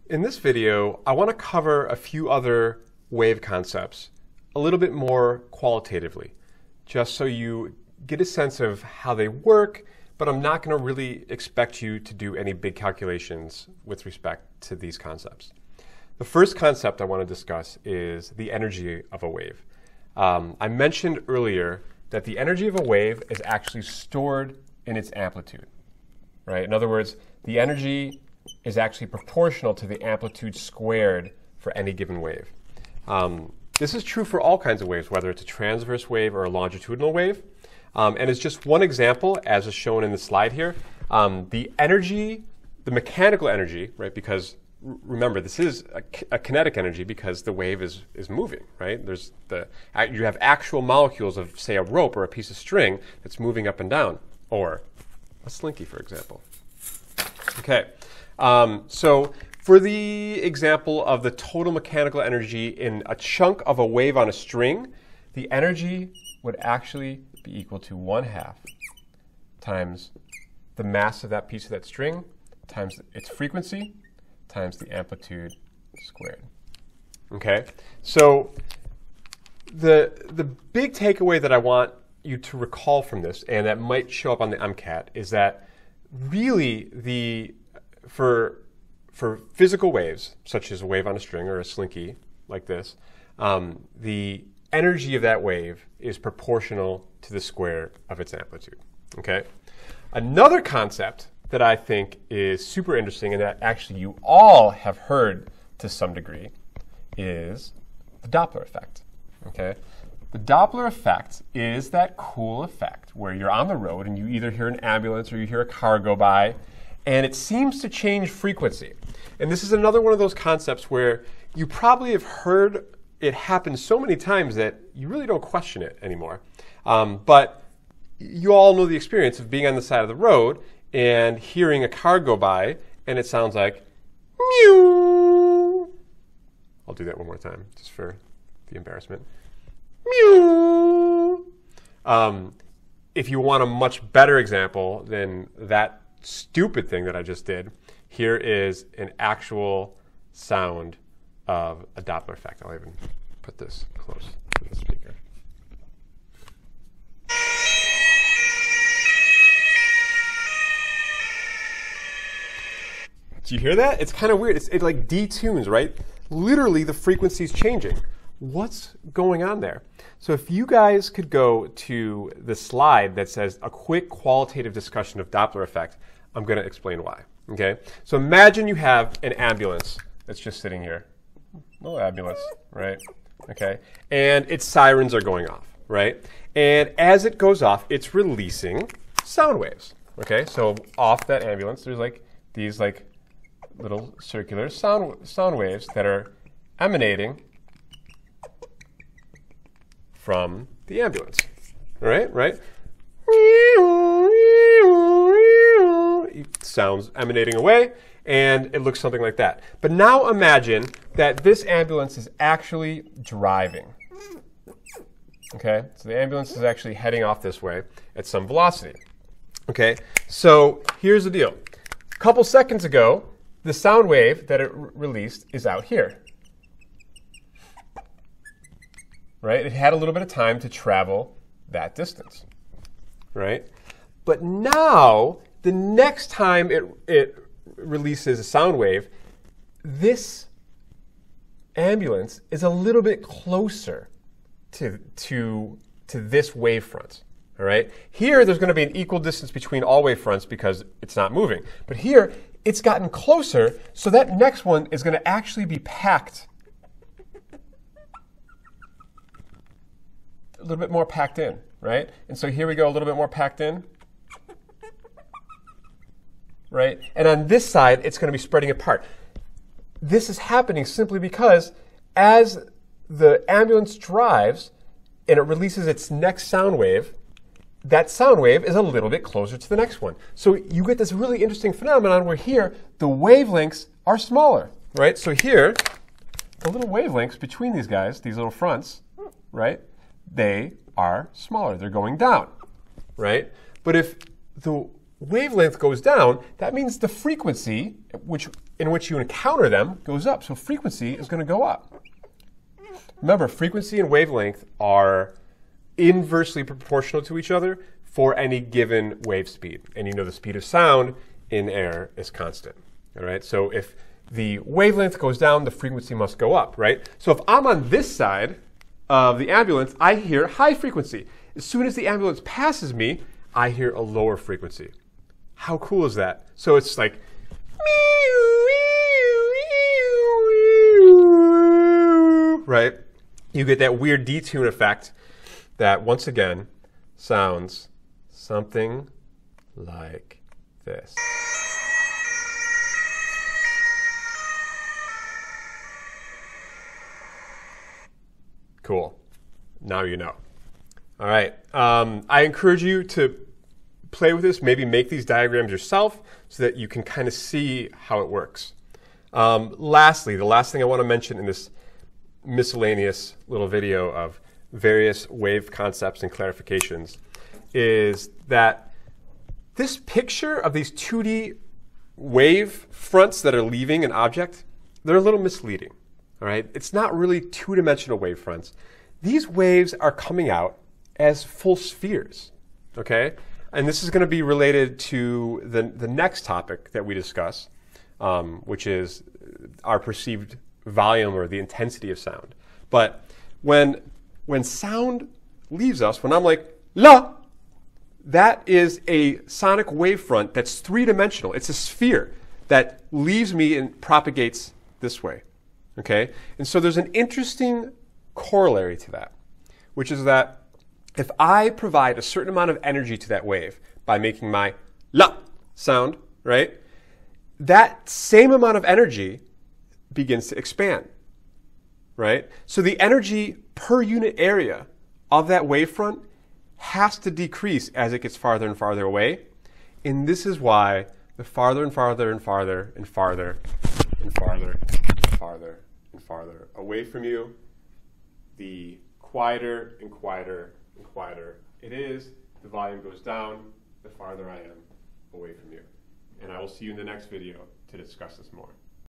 In this video, I want to cover a few other wave concepts a little bit more qualitatively, just so you get a sense of how they work, but I'm not going to really expect you to do any big calculations with respect to these concepts. The first concept I want to discuss is the energy of a wave. I mentioned earlier that the energy of a wave is actually stored in its amplitude, right? In other words, the energy is actually proportional to the amplitude squared for any given wave. This is true for all kinds of waves, whether it's a transverse wave or a longitudinal wave. And as just one example, as is shown in the slide here, the energy, the mechanical energy, right, because remember, this is a kinetic energy because the wave is moving, right? You have actual molecules of, say, a rope or a piece of string that's moving up and down, or a slinky, for example. Okay, so for the example of the total mechanical energy in a chunk of a wave on a string, the energy would actually be equal to 1/2 times the mass of that piece of that string times its frequency times the amplitude squared. Okay, so the big takeaway that I want you to recall from this, and that might show up on the MCAT, is that really for physical waves, such as a wave on a string or a slinky like this, the energy of that wave is proportional to the square of its amplitude. Okay, another concept that I think is super interesting and that actually you all have heard to some degree is the Doppler effect. Okay? The Doppler effect is that cool effect where you're on the road and you either hear an ambulance or you hear a car go by, and it seems to change frequency. And this is another one of those concepts where you probably have heard it happen so many times that you really don't question it anymore. But you all know the experience of being on the side of the road and hearing a car go by, and it sounds like meow. I'll do that one more time, just for the embarrassment. Meow. If you want a much better example than that stupid thing that I just did, here is an actual sound of a Doppler effect. I'll even put this close to the speaker. Do you hear that? It's kind of weird. It like detunes, right? Literally, the frequency is changing. What's going on there? So if you guys could go to the slide that says a quick qualitative discussion of Doppler effect, I'm going to explain why. Okay? So imagine you have an ambulance that's just sitting here. Little ambulance, right? Okay? And its sirens are going off, right? And as it goes off, it's releasing sound waves. Okay? So off that ambulance, there's like these little circular sound waves that are emanating from the ambulance. All right, right? Sounds emanating away, and it looks something like that. But now imagine that this ambulance is actually driving. Okay, so the ambulance is actually heading off this way at some velocity. Okay, so here's the deal. A couple seconds ago, the sound wave that it released is out here, right? It had a little bit of time to travel that distance, right? But now, the next time it releases a sound wave, this ambulance is a little bit closer to this wavefront. All right? Here, there's going to be an equal distance between all wavefronts because it's not moving. But here, it's gotten closer, so that next one is going to actually be packed a little bit more packed in, right? And so here we go, a little bit more packed in, right? And on this side, it's going to be spreading apart. This is happening simply because as the ambulance drives and it releases its next sound wave, that sound wave is a little bit closer to the next one. So you get this really interesting phenomenon where here, the wavelengths are smaller, right? So here, the little wavelengths between these guys, these little fronts, right, they are smaller. They're going down, right? But if the wavelength goes down, that means the frequency, which in which you encounter them goes up. So frequency is going to go up. Remember, frequency and wavelength are inversely proportional to each other for any given wave speed. And you know the speed of sound in air is constant. All right? So if the wavelength goes down, the frequency must go up, right? So if I'm on this side of the ambulance, I hear high frequency. As soon as the ambulance passes me, I hear a lower frequency. How cool is that? So it's like, right? You get that weird detune effect that, once again, sounds something like this. Cool. Now you know. All right. I encourage you to play with this, maybe make these diagrams yourself so that you can kind of see how it works. Lastly, the last thing I want to mention in this miscellaneous little video of various wave concepts and clarifications is that this picture of these 2D wave fronts that are leaving an object, they're a little misleading. All right? It's not really two-dimensional wave fronts. These waves are coming out as full spheres. Okay? And this is going to be related to the next topic that we discuss, which is our perceived volume or the intensity of sound. But when sound leaves us, when I'm like, la, that is a sonic wavefront that's three-dimensional. It's a sphere that leaves me and propagates this way. Okay? And so there's an interesting corollary to that, which is that if I provide a certain amount of energy to that wave by making my la sound, right, that same amount of energy begins to expand, right? So the energy per unit area of that wavefront has to decrease as it gets farther and farther away. And this is why the farther and farther and farther and farther and farther and farther and farther away from you, the quieter and quieter and quieter it is, the volume goes down, the farther I am away from you. And I will see you in the next video to discuss this more.